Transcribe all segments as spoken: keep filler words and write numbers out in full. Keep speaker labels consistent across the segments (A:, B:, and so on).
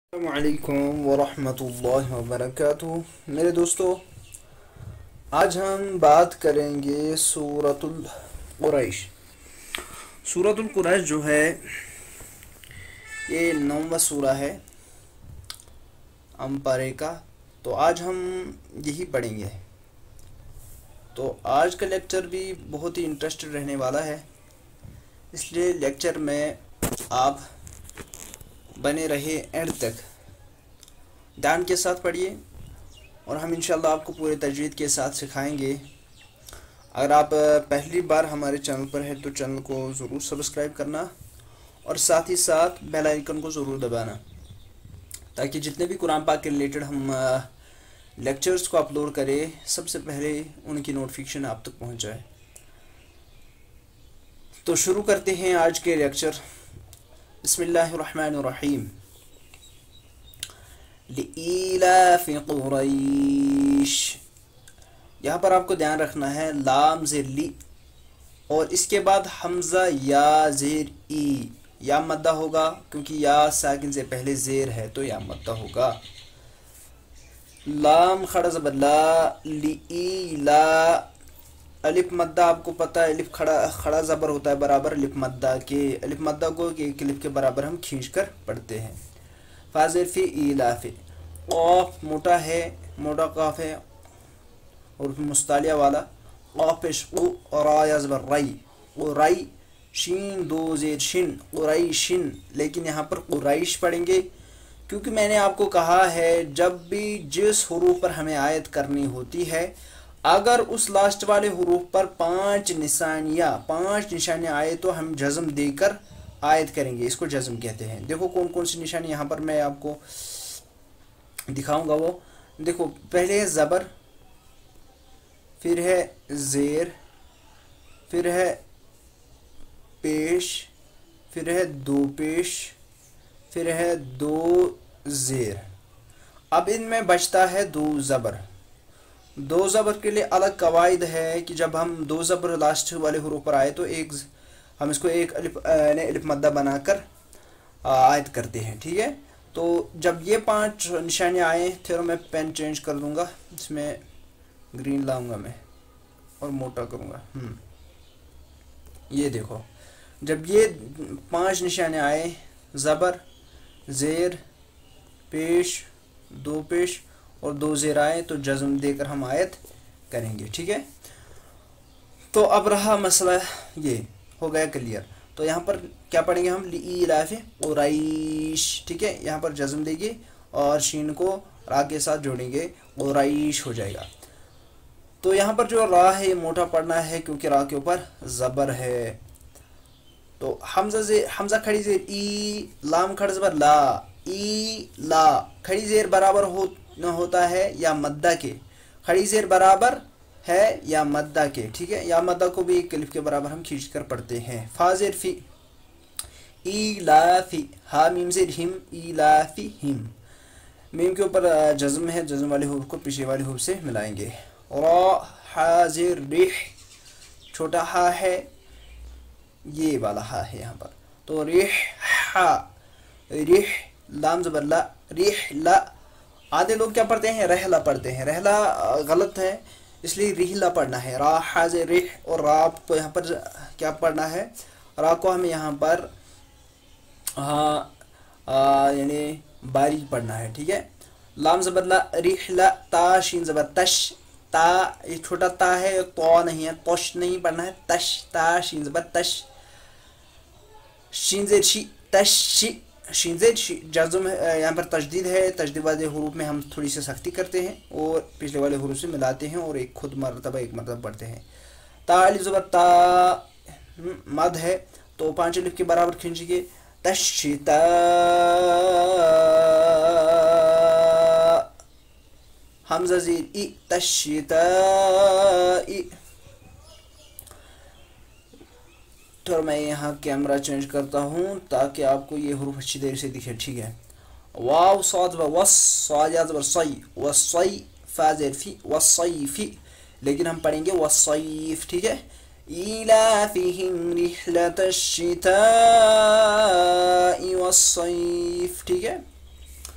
A: السلام علیکم ورحمۃ اللہ وبرکاتہ میرے دوستو، آج ہم بات کریں گے سورۃ القریش۔ سورۃ القریش جو ہے یہ نوواں سورہ ہے امپارے کا، تو آج ہم یہی پڑھیں گے۔ تو آج کا لیکچر بھی بہت ہی انٹرسٹڈ رہنے والا ہے، اس لیے لیکچر میں آپ بنے رہے اینڈ تک، دھیان کے ساتھ پڑھیے اور ہم انشاءاللہ آپ کو پورے تجوید کے ساتھ سکھائیں گے۔ اگر آپ پہلی بار ہمارے چینل پر ہیں تو چینل کو ضرور سبسکرائب کرنا اور ساتھ ہی ساتھ بیل آئیکن کو ضرور دبانا، تاکہ جتنے بھی قرآن پاک کے ریلیٹڈ ہم لیکچرز کو اپلوڈ کریں سب سے پہلے ان کی نوٹیفیکیشن آپ تک پہنچ جائے۔ تو شروع کرتے ہیں آج کے لیکچر۔ بسم اللہ الرحمن الرحیم۔ لإیلاف قریش، یہاں پر آپ کو دھیان رکھنا ہے لام زیر لی اور اس کے بعد حمزہ یا زیر ای، یا مدہ ہوگا کیونکہ یا ساکن سے پہلے زیر ہے تو یا مدہ ہوگا۔ لام کھڑا زبر لا، لی لا، الف مدہ آپ کو پتہ ہے الف کھڑا کھڑا زبر ہوتا ہے برابر الف مدہ کے، الف مدہ کو ایک الف کے برابر ہم کھینچ کر پڑھتے ہیں۔ فاضر فی ایلاف، قاف موٹا ہے، موٹا قاف ہے اور مستعلیہ والا، قاف پیش قو اور را زبر رائی، قرائی، شین دو زیر شن، قریشن، لیکن یہاں پر قریش پڑھیں گے کیونکہ میں نے آپ کو کہا ہے جب بھی جس حروف پر ہمیں آیت کرنی ہوتی ہے، اگر اس لاسٹ والے حروف پر پانچ نشانیاں پانچ نشانیاں آئے تو ہم جزم دے کر آیت کریں گے، اس کو جزم کہتے ہیں۔ دیکھو کون کون سی نشانی یہاں پر میں آپ کو دکھاؤں گا، وہ دیکھو پہلے ہے زبر، پھر ہے زیر، پھر ہے پیش، پھر ہے دو پیش، پھر ہے دو زیر۔ اب ان میں بچتا ہے دو زبر۔ دو زبر کے لیے الگ قواعد ہے کہ جب ہم دو زبر لاسٹ والے حروف پر آئے تو ایک ہم اس کو ایک الف یعنی الف مدہ بنا کر آیت کرتے ہیں، ٹھیک ہے۔ تو جب یہ پانچ نشانیاں آئیں پھر میں پین چینج کر دوں گا، اس میں گرین لاؤں گا میں اور موٹا کروں گا۔ ہم یہ دیکھو جب یہ پانچ نشانیاں آئے، زبر، زیر، پیش، دو پیش اور دو زیر آئے تو جزم دے کر ہم آیت کریں گے، ٹھیک ہے۔ تو اب رہا مسئلہ، یہ ہو گیا کلیئر۔ تو یہاں پر کیا پڑھیں گے ہم، لإیلاف قریش، ٹھیک ہے، یہاں پر جزم دے گی اور شین کو را کے ساتھ جوڑیں گے، قریش ہو جائے گا۔ تو یہاں پر جو را ہے یہ موٹا پڑھنا ہے کیونکہ را کے اوپر زبر ہے۔ تو حمزہ زیر حمزہ کھڑی زیر ای، لام کھڑا زبر لا، ای لا، کھڑی زیر برابر ہو ہوتا ہے یا مدہ کے، کھڑی زیر برابر ہے یا مدہ کے، ٹھیک ہے، یا مدہ کو بھی ایک الف کے برابر ہم کھینچ کر پڑھتے ہیں۔ فاضر فی ایلافی، ہا میم زیر ہم، ایلافی ہم، میم کے اوپر جزم ہے، جزم والے حروف کو پیچھے والے حروف سے ملائیں گے۔ را حاضر ریح، چھوٹا ہا ہے، یہ والا ہا ہے یہاں پر، تو ریح ہا، ریح لام زبر لا، ریح لا۔ آدھے لوگ کیا پڑھتے ہیں، رحلہ پڑھتے ہیں، رحلہ غلط ہے اس لیے ریحلہ پڑھنا ہے۔ را حاضر ریح، اور را کو یہاں پر کیا پڑھنا ہے، را کو ہمیں یہاں پر ہاں یعنی باریک پڑھنا ہے، ٹھیک ہے۔ لام زبر لا، ریحلہ، تا شین زبر تش، تا یہ چھوٹا تا ہے، تو نہیں ہے، توش نہیں پڑھنا ہے، تش، تا شین زبر تش، شین زیر شی، تش شی، شین زیر شی، جزم یہاں پر تجدید ہے، تجدید والے حروف میں ہم تھوڑی سی سختی کرتے ہیں اور پچھلے والے حروف سے ملاتے ہیں اور ایک خود مرتبہ ایک مرتبہ پڑھتے ہیں۔ تا الف زبر تا، مد ہے تو پانچ الف کے برابر کھینچیں گے، تشتا، حمزہ زیر ای، تشتا ای۔ تو میں یہاں کیمرہ چینج کرتا ہوں تاکہ آپ کو یہ حروف اچھی طرح سے دکھے، ٹھیک ہے۔ واو صاد زبر وس، صاد یا زبر صی، وصی، فا زیر فی، وصیفی، لیکن ہم پڑھیں گے وصیف، ٹھیک ہے۔ ایلافہم رحلۃ الشتاء والصیف، ٹھیک ہے۔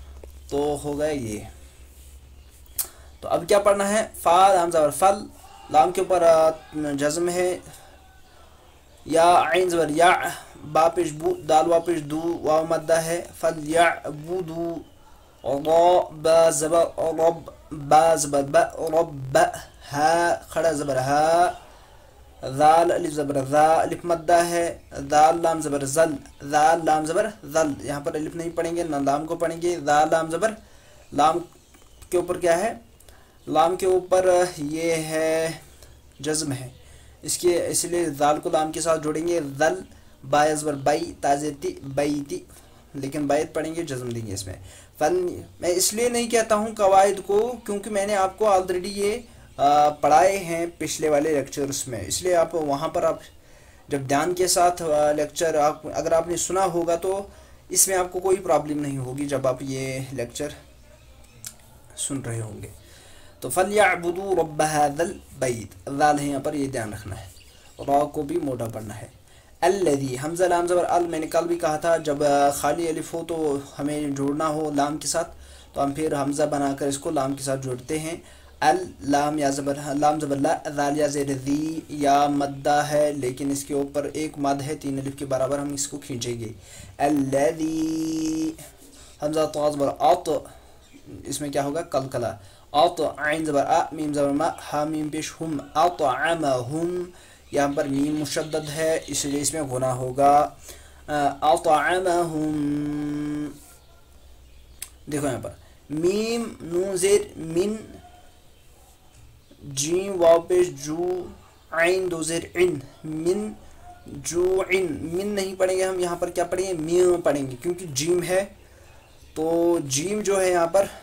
A: تو ہو گیا یہ. تو اب کیا پڑھنا ہے؟ فا لام زبر فل، لام کے اوپر جزم ہے، یا عین زبر یا، با پیش بو، دال وا پیش دو، واو مدہ ہے، فل یا بو، را با زبر رب، با زبر با رب، ہا کھڑا زبر ہا، ذال الف زبر ذا، الف مدہ ہے، ذال لام زبر زل، ذال لام زبر ذل، یہاں پر الف نہیں پڑھیں گے نہ لام کو پڑھیں گے. ذال لام زبر، لام کے اوپر کیا ہے؟ لام کے اوپر یہ ہے جزم ہے، اس کے اس لیے ذال کو لام کے ساتھ جوڑیں گے. ذل، با زبر بائی، تازیتی بیتی، لیکن بیت پڑھیں گے جزم دیں گے اس میں. فن میں اس لیے نہیں کہتا ہوں قواعد کو کیونکہ میں نے آپ کو آلریڈی یہ پڑھائے ہیں پچھلے والے لیکچرز میں، اس لیے آپ وہاں پر آپ جب دھیان کے ساتھ لیکچر آپ اگر آپ نے سنا ہوگا تو اس میں آپ کو کوئی پرابلم نہیں ہوگی جب آپ یہ لیکچر سن رہے ہوں گے. تو فَلْيَعْبُدُوا رَبَّ هَذَا الْبَيْتِ، ذال ہے یہاں پر، یہ دھیان رکھنا ہے، را کو بھی موٹا پڑھنا ہے. الذی، حمزہ لام زبر ال، میں نے کل بھی کہا تھا جب خالی الف ہو تو ہمیں جوڑنا ہو لام کے ساتھ تو ہم پھر حمزہ بنا کر اس کو لام کے ساتھ جوڑتے ہیں. ال لام یا زبر لام زبر لا، ذال یا زیر ذی، یا مدہ ہے لیکن اس کے اوپر ایک مد ہے تین الف کے برابر، ہم اس کو کھینچیں گے. الذی، حمزہ طا زبر اط، اس میں کیا ہوگا؟ قلقلہ. اط عین زبر ا، میم زبر ما، ہا میم پیش ہم، اطعمہم، یہاں پر میم مشدد ہے اس لیے اس میں غنہ ہوگا. اطعمہم، دیکھو یہاں پر میم نون زیر من، جیم واو پیش جو، عین دو زیر عن، من جو عن، من نہیں پڑھیں گے ہم، یہاں پر کیا پڑھیں گے؟ میم پڑھیں گے کیونکہ جیم ہے. تو جیم جو ہے یہاں پر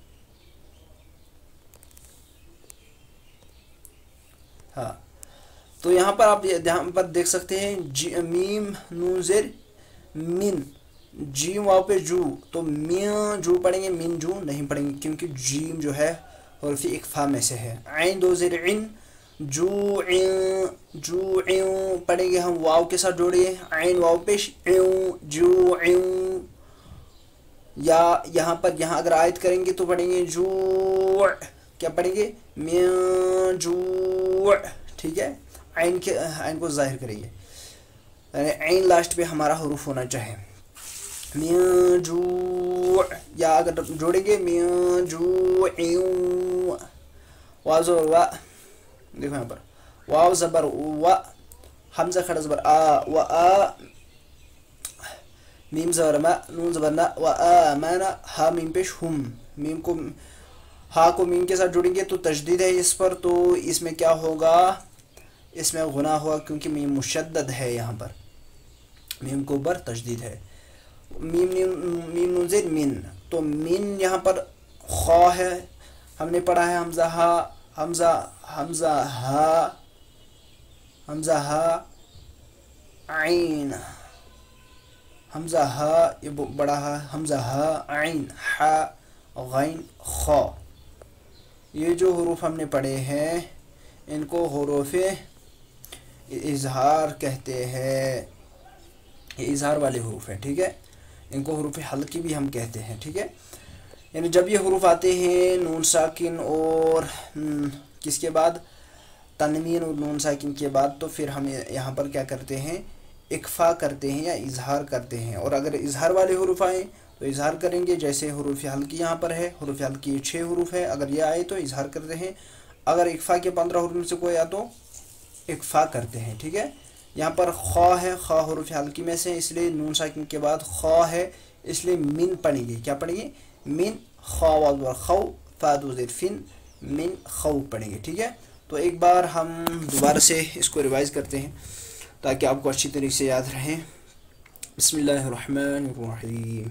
A: ہاں، تو یہاں پر آپ یہاں پر دیکھ سکتے ہیں جی میم نون زیر من، جیم واو پہ جو، تو میاں جو پڑھیں گے، من جو نہیں پڑھیں گے کیونکہ جیم جو ہے حرف اقفا میں سے ہے. عین دو زیر عن، جو عین، جو عین پڑھیں گے ہم، واو کے ساتھ جوڑیے، عین واو پیش عین، جو عین. یا یہاں پر یہاں اگر آیت کریں گے تو پڑھیں گے جو، کیا پڑھیں گے؟ میاں جو، ٹھیک ہے. عین کے عین کو ظاہر کریں گے، یعنی عین لاسٹ پہ ہمارا حروف ہونا چاہے. میاں جو، یا اگر جوڑیں گے میاں جو عین، واو زبر وا، دیکھو یہاں پر واو زبر و، حمزہ کھڑا زبر آ، و آ، میم زبر ما، نون زبر نا، و آمن، ہا میم پیش ہم، میم کو ہا کو میم کے ساتھ جوڑیں گے تو تشدید ہے اس پر، تو اس میں کیا ہوگا؟ اس میں غنہ ہوا کیونکہ میم مشدد ہے، یہاں پر میم کو اوپر تشدید ہے. میم میم نون زیر من، تو من یہاں پر خا ہے، ہم نے پڑھا ہے حمزہ ہا، حمزہ حمزہ ہا، حمزہ ہا عین، حمزہ ہا یہ بڑا ہا، حمزہ ہا عین ہا غین خا. یہ جو حروف ہم نے پڑھے ہیں ان کو حروف اظہار کہتے ہیں، یہ اظہار والے حروف ہیں، ٹھیک ہے. ان کو حروف حلقی بھی ہم کہتے ہیں، ٹھیک ہے. یعنی جب یہ حروف آتے ہیں نون ساکن اور کس کے بعد؟ تنوین اور نون ساکن کے بعد، تو پھر ہم یہاں پر کیا کرتے ہیں؟ اکفا کرتے ہیں یا اظہار کرتے ہیں. اور اگر اظہار والے حروف آئیں تو اظہار کریں گے، جیسے حروف حلقی یہاں پر ہے، حروف حلقی چھ حروف ہے، اگر یہ آئے تو اظہار کرتے ہیں. اگر اکفا کے پندرہ حروف میں سے کوئی آ تو اکفا کرتے ہیں، ٹھیک ہے. یہاں پر خا ہے، خا حروف حلقی میں سے، اس لیے نون ساکن کے بعد خا ہے، اس لیے من پڑھیں گے. کیا پڑھیں گے؟ من، خا واو خو، فا دو زیر فن، من خو پڑھیں گے، ٹھیک ہے. تو ایک بار ہم دوبارہ سے اس کو ریوائز کرتے ہیں تاکہ آپ کو اچھی طریقے سے یاد رہیں. بسم اللہ الرحمن الرحیم.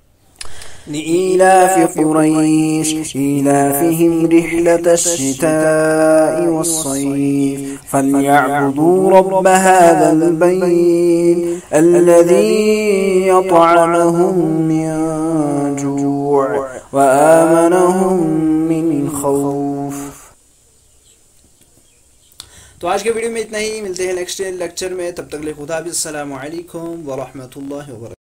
B: لإيلاف قريش إيلافهم رحلة الشتاء والصيف فليعبدوا رب هذا البيت الذي يطعمهم من جوع وآمنهم من خوف.
A: تو آج کے ویڈیو میں اتنا ہی، ملتے ہیں نیکسٹ لیکچر میں، تب تک کے لیے خدا حافظ، السلام علیکم ورحمۃ اللہ وبرکاتہ.